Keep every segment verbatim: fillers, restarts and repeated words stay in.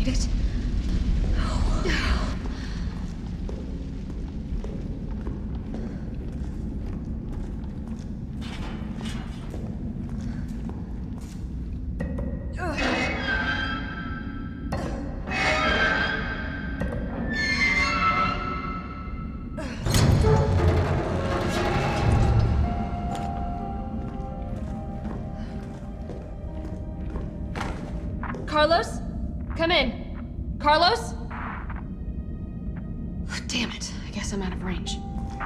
made it. Carlos? Come in. Carlos? Damn it. I guess I'm out of range.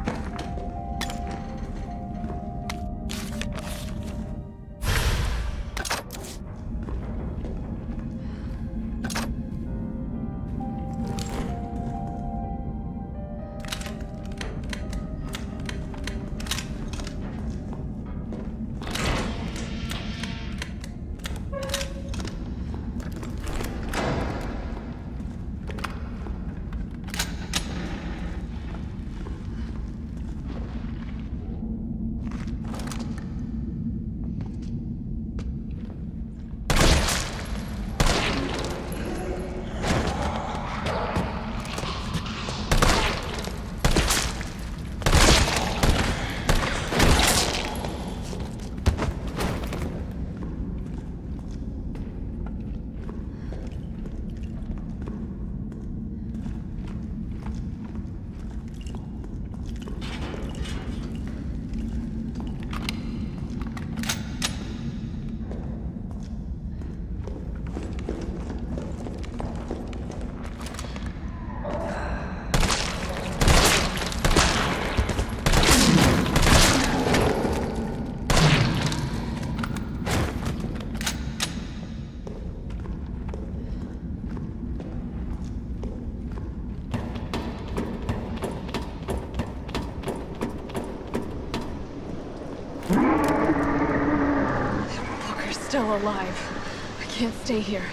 Still alive. I can't stay here.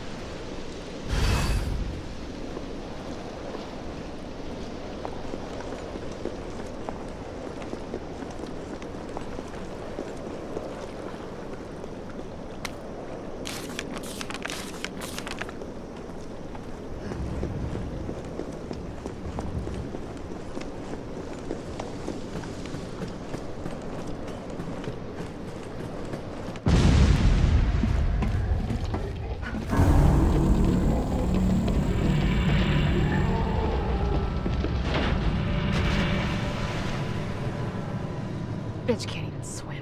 Bitch can't even swim.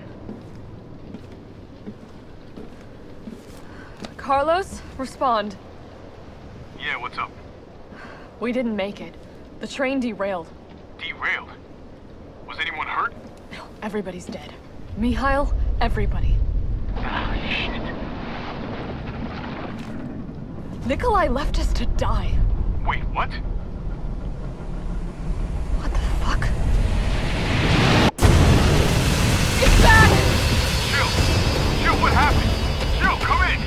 Carlos, respond. Yeah, what's up? We didn't make it. The train derailed. Derailed? Was anyone hurt? No, everybody's dead. Mikhail, everybody. Ah, shit. Nikolai left us to die. Wait, what? What the fuck? It's back! Jill! Jill, what happened? Jill, come in!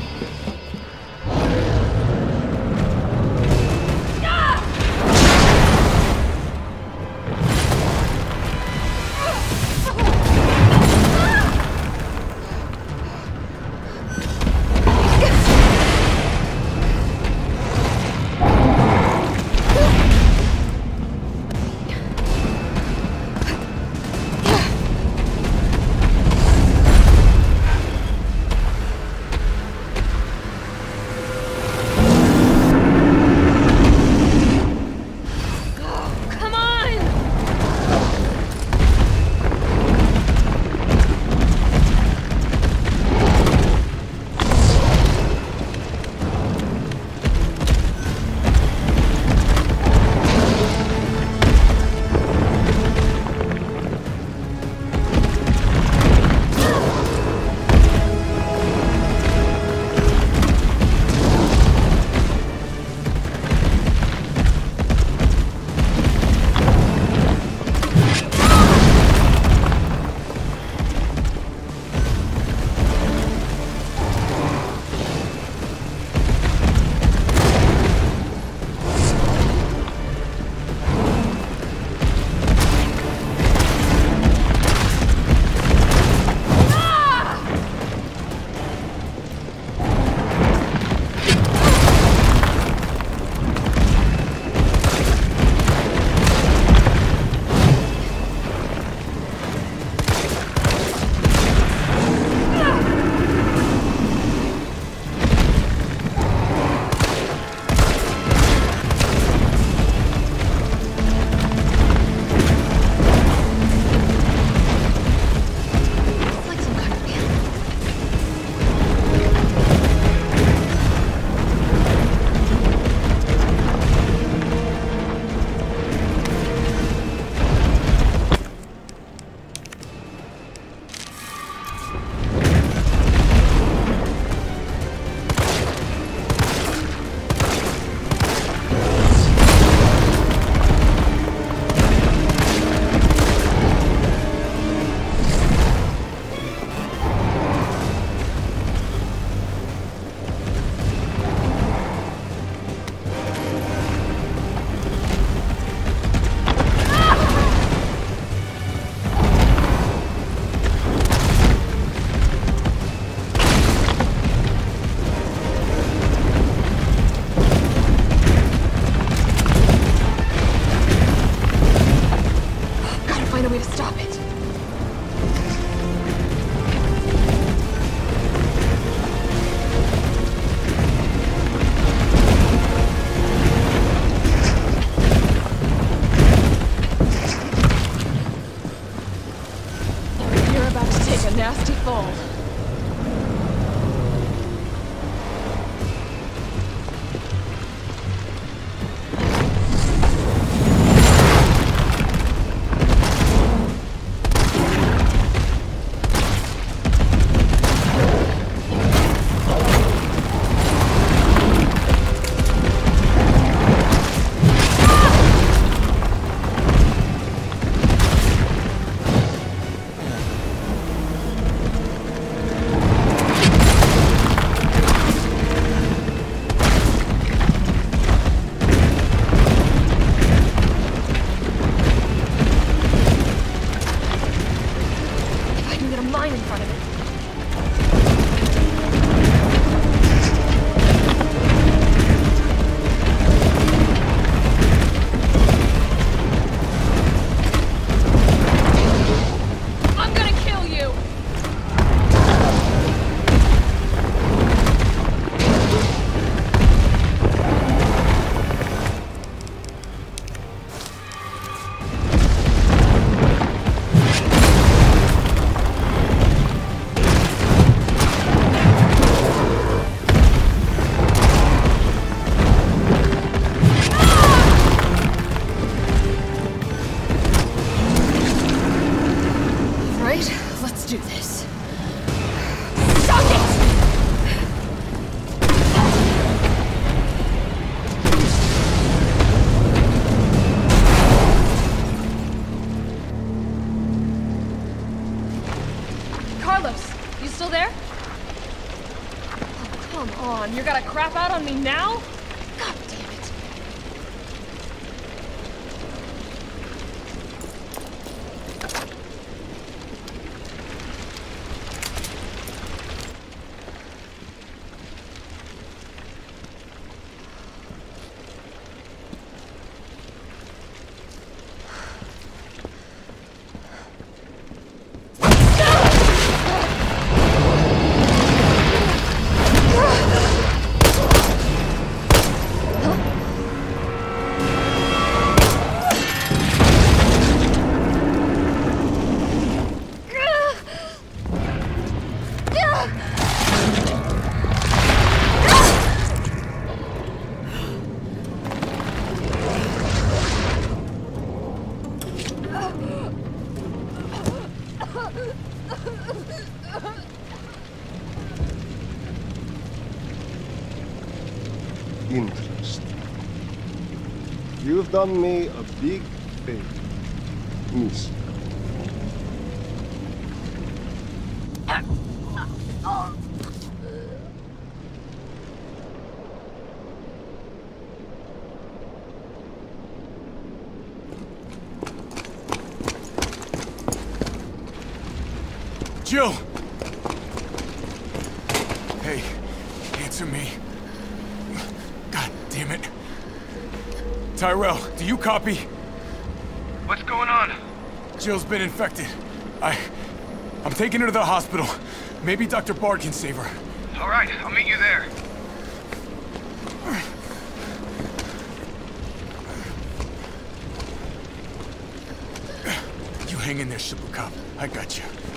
you're gonna crap out on me now? God damn it. Interesting. You've done me a big favor, miss. Jill! Hey, answer me. God damn it. Tyrell, do you copy? What's going on? Jill's been infected. I... I'm taking her to the hospital. Maybe Doctor Bard can save her. All right, I'll meet you there. You hang in there, Super Cop. I got you.